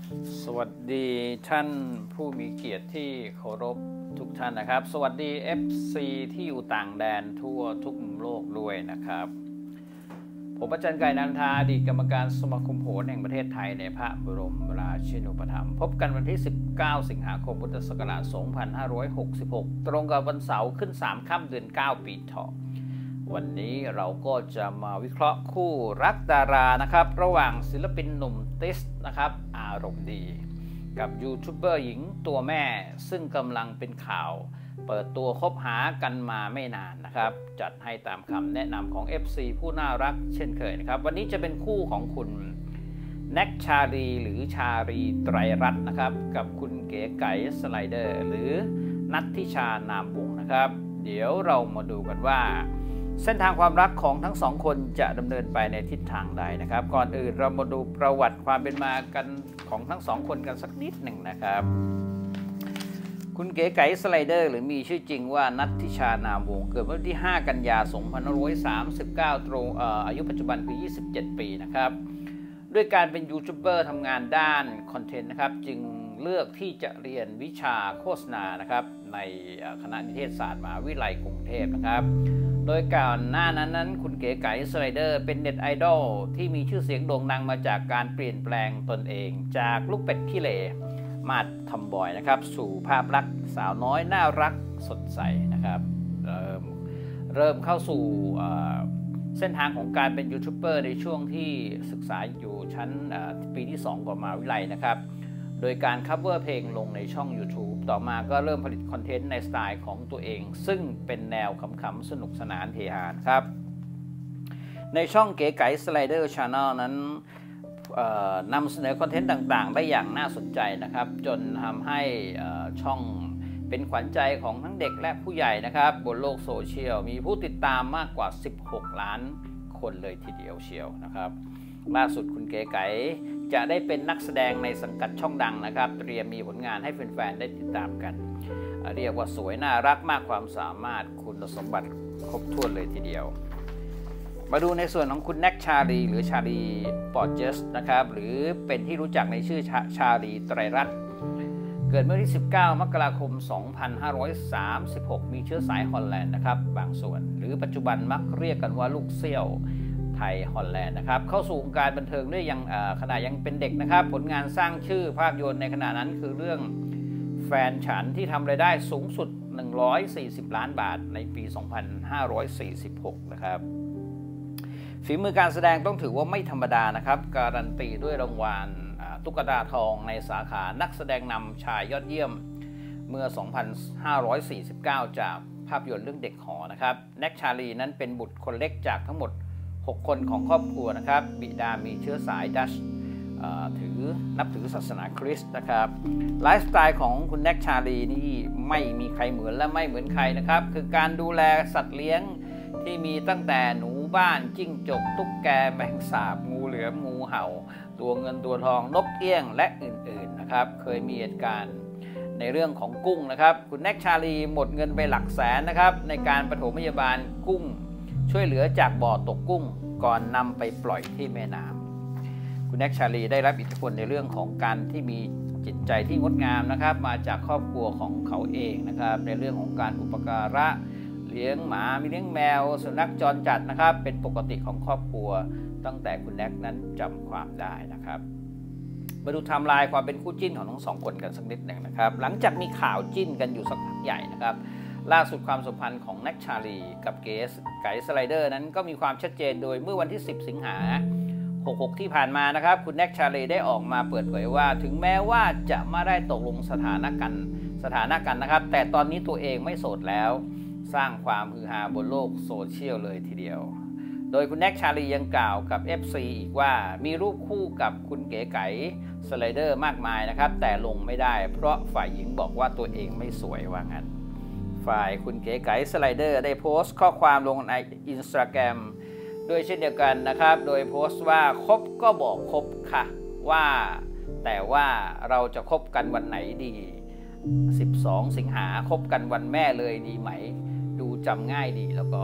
สวัสดีท่านผู้มีเกียรติที่เคารพทุกท่านนะครับสวัสดี FC ที่อยู่ต่างแดนทั่วทุกมุมโลกด้วยนะครับผมอาจารย์ไก่นันทาอดีตกรรมการสมาคมโหรแห่งประเทศไทยในพระบรมราชินูปถัมภ์พบกันวันที่19 สิงหาคมพุทธศักราช 2566 ตรงกับวันเสาร์ขึ้น3 ค่ำเดือน 9 ปีเถาะวันนี้เราก็จะมาวิเคราะห์คู่รักดารานะครับระหว่างศิลปินหนุ่มติสนะครับอารมณ์ดีกับยูทูบเบอร์หญิงตัวแม่ซึ่งกำลังเป็นข่าวเปิดตัวคบหากันมาไม่นานนะครับจัดให้ตามคำแนะนำของ FC ผู้น่ารักเช่นเคยนะครับวันนี้จะเป็นคู่ของคุณแน็กชาลีหรือชาลีไตรรัตน์นะครับกับคุณเก๋ไก๋สไลเดอร์หรือนัทธิชานามวงศ์นะครับเดี๋ยวเรามาดูกันว่าเส้นทางความรักของทั้งสองคนจะดำเนินไปในทิศทางใดนะครับก่อนอื่นเรามาดูประวัติความเป็นมากันของทั้งสองคนกันสักนิดหนึ่งนะครับคุณเก๋ไก๋สไลเดอร์หรือมีชื่อจริงว่านัทธิชานามวงศ์เกิดวันที่ 5 กันยายน 2539 ตรงอายุปัจจุบันคือ 27 ปีนะครับด้วยการเป็นยูทูบเบอร์ทำงานด้านคอนเทนต์นะครับจึงเลือกที่จะเรียนวิชาโฆษณานะครับในคณะนิเทศศาสตร์มหาวิทยาลัยกรุงเทพนะครับโดยก่อนหน้านั้นคุณเก๋ไก๋สไลเดอร์เป็นเน็ตไอดอลที่มีชื่อเสียงโด่งดังมาจากการเปลี่ยนแปลงตนเองจากลูกเป็ดขี้เหร่มาทำบอยนะครับสู่ภาพลักษณ์สาวน้อยน่ารักสดใสนะครับเริ่มเข้าสู่เส้นทางของการเป็นยูทูบเบอร์ในช่วงที่ศึกษาอยู่ชั้นปีที่2ของมหาวิทยาลัยนะครับโดยการคัฟเวอร์เพลงลงในช่อง YouTube ต่อมาก็เริ่มผลิตคอนเทนต์ในสไตล์ของตัวเองซึ่งเป็นแนวขำๆสนุกสนานเฮฮาครับในช่องเก๋ไก๋สไลเดอร์ชาแนลนั้นนำเสนอคอนเทนต์ต่างๆได้อย่างน่าสนใจนะครับจนทำให้ช่องเป็นขวัญใจของทั้งเด็กและผู้ใหญ่นะครับบนโลกโซเชียลมีผู้ติดตามมากกว่า16 ล้านคนเลยทีเดียวเชียวนะครับล่าสุดคุณเก๋ไก๋จะได้เป็นนักแสดงในสังกัดช่องดังนะครับเตรียมมีผลงานให้แฟนๆได้ติดตามกันเรียกว่าสวยน่ารักมากความสามารถคุณสมบัติครบถ้วนเลยทีเดียวมาดูในส่วนของคุณแน็กชาลีหรือชาลีปอร์เจสนะครับหรือเป็นที่รู้จักในชื่อชาลีไตรรัตน์เกิดเมื่อที่19 มกราคม 2536 มีเชื้อสายฮอลแลนด์นะครับบางส่วนหรือปัจจุบันมักเรียกกันว่าลูกเซี่ยวไทยฮอลแลนด์นะครับเข้าสู่วงการบันเทิงด้วยยังขณะยังเป็นเด็กนะครับผลงานสร้างชื่อภาพยนตร์ในขณะนั้นคือเรื่องแฟนฉันที่ทำรายได้สูงสุด140 ล้านบาทในปี 2546 นะครับฝีมือการแสดงต้องถือว่าไม่ธรรมดานะครับการันตีด้วยรางวัลตุ๊กตาทองในสาขานักแสดงนำชายยอดเยี่ยมเมื่อ 2549 จากภาพยนตร์เรื่องเด็กหอนะครับแน็กชาลีนั้นเป็นบุตรคนเล็กจากทั้งหมด6 คนของครอบครัวนะครับบิดามีเชื้อสายดัชนับถือศาสนาคริสต์นะครับไลฟ์สไตล์ของคุณแน็กชาลีนี่ไม่มีใครเหมือนและไม่เหมือนใครนะครับคือการดูแลสัตว์เลี้ยงที่มีตั้งแต่หนูบ้านจิ้งจกตุ๊กแกแมงสาบงูเหลือมงูเห่าตัวเงินตัวทองนกเอี้ยงและอื่นๆนะครับเคยมีเหตุการณ์ในเรื่องของกุ้งนะครับคุณแน็กชาลีหมดเงินไปหลักแสนนะครับในการปฐมพยาบาลกุ้งช่วยเหลือจากบ่อตกกุ้งก่อนนำไปปล่อยที่แม่น้ำคุณแน็กชาลีได้รับอิทธิพลในเรื่องของการที่มีจิตใจที่งดงามนะครับมาจากครอบครัวของเขาเองนะครับในเรื่องของการอุปการะเลี้ยงหมามีเลี้ยงแมวสุนัขจรจัดนะครับเป็นปกติของครอบครัวตั้งแต่คุณแน็กนั้นจำความได้นะครับมาดูไทม์ไลน์ความเป็นคู่จิ้นของทั้งสองคนกันสักนิดหนึ่งนะครับหลังจากมีข่าวจิ้นกันอยู่สักพักใหญ่นะครับล่าสุดความสัมพันธ์ของแน็กชาลีกับเก๋ไก๋สไลเดอร์นั้นก็มีความชัดเจนโดยเมื่อวันที่10 สิงหาคม 66 ที่ผ่านมานะครับคุณแน็กชาลีได้ออกมาเปิดเผยว่าถึงแม้ว่าจะไม่ได้ตกลงสถานะกันนะครับแต่ตอนนี้ตัวเองไม่โสดแล้วสร้างความฮือฮาบนโลกโซเชียลเลยทีเดียวโดยคุณแน็กชาลียังกล่าวกับ FC อีกว่ามีรูปคู่กับคุณเก๋ไก๋สไลเดอร์มากมายนะครับแต่ลงไม่ได้เพราะฝ่ายหญิงบอกว่าตัวเองไม่สวยว่างั้นฝ่ายคุณเก๋ไก๋สไลเดอร์ได้โพสต์ข้อความลงใน Instagram ด้วยเช่นเดียวกันนะครับโดยโพสต์ว่าคบก็บอกคบค่ะว่าแต่ว่าเราจะคบกันวันไหนดี12 สิงหาคบกันวันแม่เลยดีไหมดูจำง่ายดีแล้วก็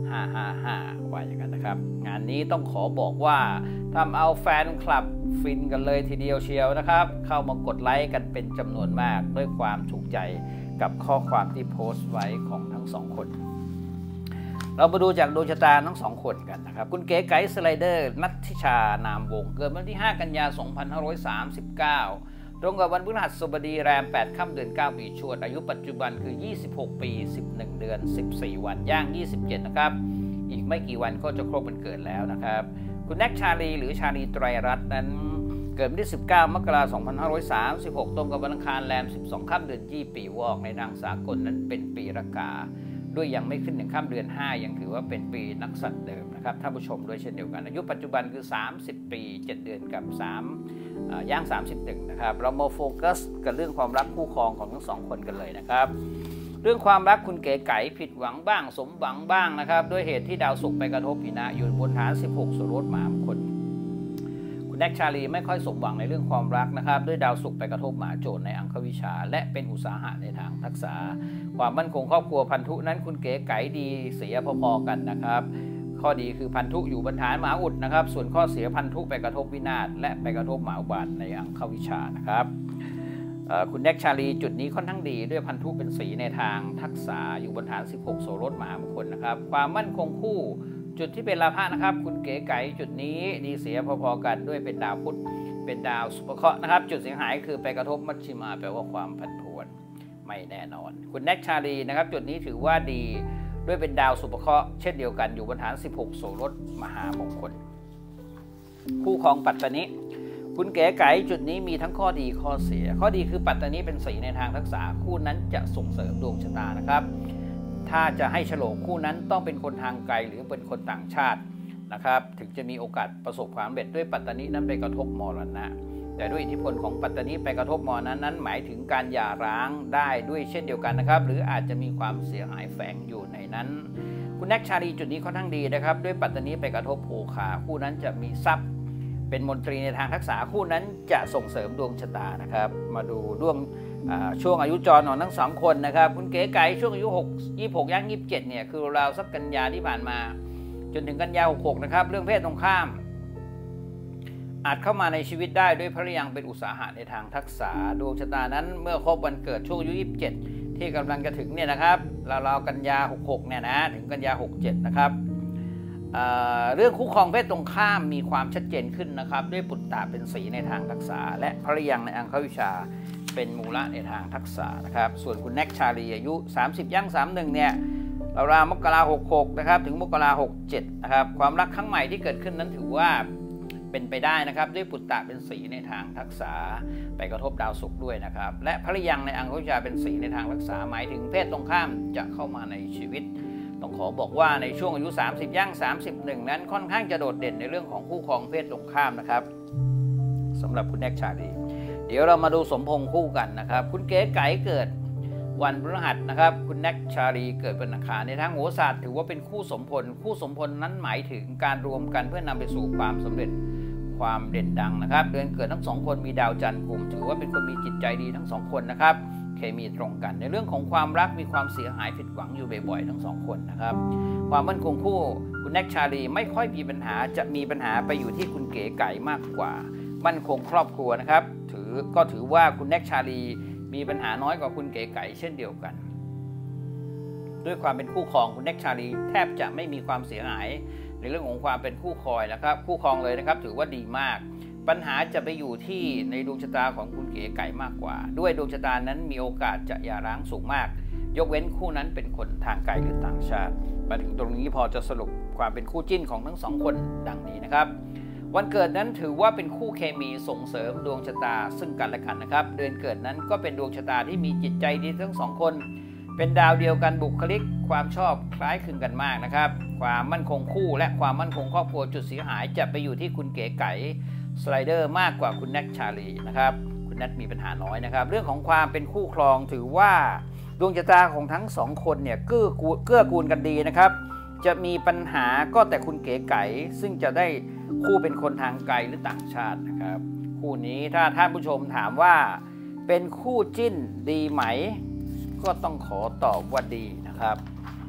555ว่าอย่างนั้นนะครับงานนี้ต้องขอบอกว่าทำเอาแฟนคลับฟินกันเลยทีเดียวเชียวนะครับเข้ามากดไลค์กันเป็นจำนวนมากด้วยความถูกใจกับข้อความที่โพสต์ไว้ของทั้งสองคนเรามาดูจากดวงชะตาทั้งสองคนกันนะครับคุณเก๋ไก๋สไลเดอร์นัทธิชานามวงเกิดวันที่5 กันยายน 2539ตรงกับวันพฤหัสบดีแรม 8 ค่ำเดือน 9 ปีชวดอายุปัจจุบันคือ26 ปี 11 เดือน 14 วันย่าง 27 นะครับอีกไม่กี่วันก็จะครบวันเกิดแล้วนะครับคุณแน็กชาลีหรือชาลีไตรรัตน์นั้นเกิดวันที่19 มกราคม 2536ตรงกับวันอังคารแรม 12 ค่ำเดือนยี่ปีวอกในทางสากลนั้นเป็นปีรากาด้วยยังไม่ขึ้น1 ค่ำเดือน 5ยังถือว่าเป็นปีนักสัตว์เดิมนะครับท่านผู้ชมด้วยเช่นเดียวกันอายุปัจจุบันคือ30 ปี 7 เดือนกับย่าง31นะครับเรามาโฟกัสกับเรื่องความรักคู่ครองของทั้งสองคนกันเลยนะครับเรื่องความรักคุณเก๋ไก๋ผิดหวังบ้างสมหวังบ้างนะครับด้วยเหตุที่ดาวศุกร์ไปกระทบหินะอยู่บนฐาน16โสรถมหามงคลคุณแน็กชาลีไม่ค่อยสมหวังในเรื่องความรักนะครับด้วยดาวศุกร์ไปกระทบมหาโจรในอังควิชาและเป็นอุตสาหะในทางทักษะความมั่นคงครอบครัวพันธุนั้นคุณเก๋ไก๋ดีเสียพอๆกันนะครับข้อดีคือพันธุอยู่บนฐานมหาอุดนะครับส่วนข้อเสียพันธุไปกระทบวินาศและไปกระทบมหาอุบาทในอังควิชานะครับคุณแน็กชาลีจุดนี้ค่อนข้างดีด้วยพันธุเป็นสีในทางทักษะอยู่บนฐาน16โสรถมหามงคลนะครับความมั่นคงคู่จุดที่เป็นลาภะนะครับคุณเก๋ไก๋จุดนี้ดีเสียพอๆกันด้วยเป็นดาวพุธเป็นดาวสุภเคราะห์นะครับจุดเสียหายคือไปกระทบมัชชิมาแปลว่าความผันผวนไม่แน่นอนคุณแน็กชาลีนะครับจุดนี้ถือว่าดีด้วยเป็นดาวสุภเคราะห์เช่นเดียวกันอยู่บนฐาน16โสรถมหามงคลคู่ครองปัตตนิคุณเก๋ไก๋จุดนี้มีทั้งข้อดีข้อเสียข้อดีคือปัตตนิเป็นสีในทางทักษะคู่นั้นจะส่งเสริมดวงชะตานะครับถ้าจะให้ฉลองคู่นั้นต้องเป็นคนทางไกลหรือเป็นคนต่างชาตินะครับถึงจะมีโอกาสประสบความสำเร็จด้วยปัตตนินั้นไปกระทบมรณะแต่ด้วยอิทธิพลของปัตตนิไปกระทบมรณะนั้นหมายถึงการหย่าร้างได้ด้วยเช่นเดียวกันนะครับหรืออาจจะมีความเสียหายแฝงอยู่ในนั้นคุณแน็กชาลีจุดนี้ค่อนข้างดีนะครับด้วยปัตตนิไปกระทบโภคาคู่นั้นจะมีทรัพย์เป็นมนตรีในทางทักษะคู่นั้นจะส่งเสริมดวงชะตานะครับมาดูช่วงอายุจรของทั้งสองคนนะครับคุณเก๋ไก๋ช่วงอายุ26ย่าง27เนี่ยคือราวสักกันยาที่ผ่านมาจนถึงกันยา66นะครับเรื่องเพศตรงข้ามอาจเข้ามาในชีวิตได้ด้วยพระยังเป็นอุตสาหะในทางทักษะดวงชะตานั้นเมื่อครบวันเกิดช่วงอายุ27ที่กำลังจะถึงเนี่ยนะครับราวกันยา66เนี่ยนะถึงกันยา67นะครับเรื่องคู่ครองเพศตรงข้ามมีความชัดเจนขึ้นนะครับด้วยปุตตะเป็นสีในทางทักษะและพระยังในอังควิชาเป็นมูละในทางทักษะนะครับส่วนคุณแน็กชาลีอายุ30ย่าง31เนี่ยราวมกราคม66นะครับถึงมกราคม67นะครับความรักครั้งใหม่ที่เกิดขึ้นนั้นถือว่าเป็นไปได้นะครับด้วยปุตตะเป็นสีในทางทักษะไปกระทบดาวศุกร์ด้วยนะครับและพระยังในอังควิชาเป็นสีในทางทักษะหมายถึงเพศตรงข้ามจะเข้ามาในชีวิตต้องขอบอกว่าในช่วงอายุ30ย่าง31นั้นค่อนข้างจะโดดเด่นในเรื่องของคู่ครองเพศตรงข้ามนะครับสำหรับคุณแน็กชาลีเดี๋ยวเรามาดูสมพงษ์คู่กันนะครับคุณเก๋ไก๋เกิดวันพฤหัสนะครับคุณแน็กชาลีเกิดวันอังคารในทางโหราศาสตร์ถือว่าเป็นคู่สมพลคู่สมพลนั้นหมายถึงการรวมกันเพื่อนำไปสู่ความสำเร็จความเด่นดังนะครับเดือนเกิดทั้งสองคนมีดาวจันทร์กลุ่มถือว่าเป็นคนมีจิตใจดีทั้งสองคนนะครับเคมีตรงกันในเรื่องของความรักมีความเสียหายผิดหวังอยู่บ่อยๆทั้งสองคนนะครับความมั่นคงคู่คุณแน็กชาลีไม่ค่อยมีปัญหาจะมีปัญหาไปอยู่ที่คุณเก๋ไก๋มากกว่ามั่นคงครอบครัวนะครับถือว่าคุณแน็กชาลีมีปัญหาน้อยกว่าคุณเก๋ไก๋เช่นเดียวกันด้วยความเป็นคู่ครองคุณแน็กชาลีแทบจะไม่มีความเสียหายในเรื่องของความเป็นคู่ครองนะครับคู่ครองเลยนะครับถือว่าดีมากปัญหาจะไปอยู่ที่ในดวงชะตาของคุณเก๋ไก๋มากกว่าด้วยดวงชะตานั้นมีโอกาสจะหย่าร้างสูงมากยกเว้นคู่นั้นเป็นคนทางไกลหรือต่างชาติมาถึงตรงนี้พอจะสรุปความเป็นคู่จิ้นของทั้งสองคนดังนี้นะครับวันเกิดนั้นถือว่าเป็นคู่เคมีส่งเสริมดวงชะตาซึ่งกันและกันนะครับเดือนเกิดนั้นก็เป็นดวงชะตาที่มีจิตใจดีทั้งสองคนเป็นดาวเดียวกันบุคลิกความชอบคล้ายคลึงกันมากนะครับความมั่นคงคู่และความมั่นคงครอบครัวจุดเสียหายจะไปอยู่ที่คุณเก๋ไก๋สไลเดอร์มากกว่าคุณแน็กชาลีนะครับคุณแน็กมีปัญหาน้อยนะครับเรื่องของความเป็นคู่ครองถือว่าดวงชะตาของทั้งสองคนเนี่ยเกื้อกูลกันดีนะครับจะมีปัญหาก็แต่คุณเก๋ไก๋ซึ่งจะได้คู่เป็นคนทางไกลหรือต่างชาตินะครับคู่นี้ถ้าท่านผู้ชมถามว่าเป็นคู่จิ้นดีไหมก็ต้องขอตอบว่าดีนะครับ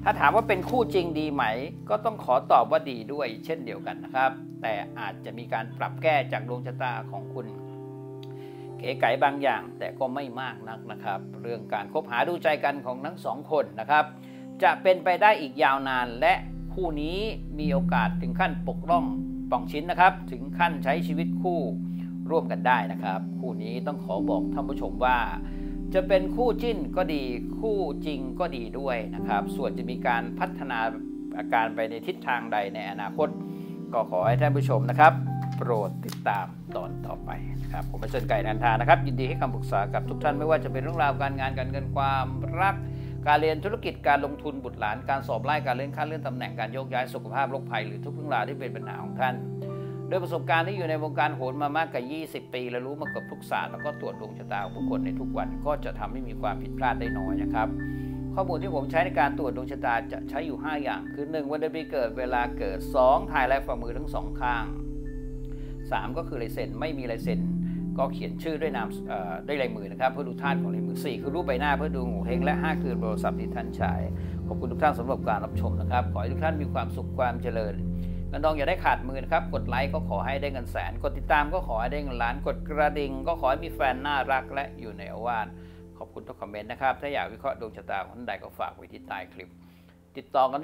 ถ้าถามว่าเป็นคู่จริงดีไหมก็ต้องขอตอบว่าดีด้วยเช่นเดียวกันนะครับแต่อาจจะมีการปรับแก้จากดวงชะตาของคุณเก๋ไก๋บางอย่างแต่ก็ไม่มากนักนะครับเรื่องการคบหาดูใจกันของทั้งสองคนนะครับจะเป็นไปได้อีกยาวนานและคู่นี้มีโอกาสถึงขั้นปกป้องป่องชิ้นนะครับถึงขั้นใช้ชีวิตคู่ร่วมกันได้นะครับคู่นี้ต้องขอบอกท่านผู้ชมว่าจะเป็นคู่จิ้นก็ดีคู่จริงก็ดีด้วยนะครับส่วนจะมีการพัฒนาอาการไปในทิศทางใดในอนาคตก็ขอให้ท่านผู้ชมนะครับโปรดติดตามตอนต่อไปนะครับผมเป็นเซนไก่นันทานะครับยินดีให้คำปรึกษากับทุกท่านไม่ว่าจะเป็นเรื่องราวการงานการเงินความรักการเรียนธุรกิจการลงทุนบุตรหลานการสอบไล่การเลื่อนขั้นเลื่อนตำแหน่งการโยกย้ายสุขภาพโรคภัยหรือทุกเรื่องราวที่เป็นปัญหาของท่านด้วยประสบการณ์ที่อยู่ในวงการโหรมามากกว่า20 ปีและรู้มาเกือบทุกศาสตร์แล้วก็ตรวจดวงชะตาของผู้คนในทุกวันก็จะทำให้มีความผิดพลาดได้น้อยนะครับข้อมูลที่ผมใช้ในการตรวจดวงชะตาจะใช้อยู่5อย่างคือ1วันเดือนปีเกิดเวลาเกิด2ถ่ายลายฝ่ามือทั้ง2ข้าง3ก็คือลายเซ็นไม่มีลายเซ็นก็เขียนชื่อด้วยนามด้วยลายมือนะครับเพื่อดูธาตุของลายมือ4คือรูปใบหน้าเพื่อดูโงเห้งและ5คือโทรศัพท์ที่ท่านใช้ขอบคุณทุกท่านสำหรับการรับชมนะครับขอให้ทุกท่านมีความสุขความเจริญเงินทองอย่าได้ขาดมือนะครับกดไลค์ก็ขอให้ได้เงินแสนกดติดตามก็ขอให้ได้เงินล้านกดกระดิ่งก็ขอให้มีแฟนน่ารักและอยู่ในอาวาสขอบคุณทุกคอมเมนต์นะครับถ้าอยากวิเคราะห์ดวงชะตาของท่านใดก็ฝากไว้ที่ใต้คลิปติดต่อกันที่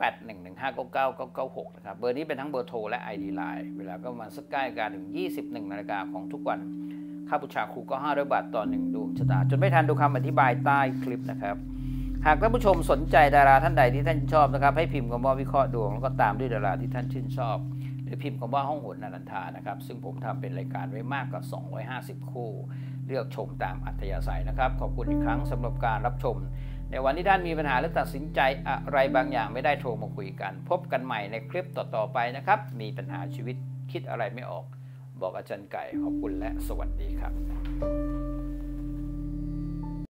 0811599996 นะครับเบอร์นี้เป็นทั้งเบอร์โทรและ ID Line เวลาก็ประมาณสักใกล้กันถึง 21 นาฬิกาของทุกวันค่าบูชาครูก็500 บาทต่อ1ดวงชะตาจนไม่ทันดูคำอธิบายใต้คลิปนะครับหากท่านผู้ชมสนใจดาราท่านใดที่ท่านชอบนะครับให้พิมพ์คำว่าวิเคราะห์ดวงแล้วก็ตามด้วยดาราที่ท่านชื่นชอบหรือพิมพ์คำว่าห้องโหรนันทานะครับซึ่งผมทำเป็นรายการไว้มากกว่า250คู่เลือกชมตามอัธยาศัยนะครับขอบคุณอีกครั้งสำหรับการรับชมในวันที่ท่านมีปัญหาหรือตัดสินใจอะไรบางอย่างไม่ได้โทรมาคุยกันพบกันใหม่ในคลิปต่อๆไปนะครับมีปัญหาชีวิตคิดอะไรไม่ออกบอกอาจารย์ไก่ขอบคุณและสวัสดีครับ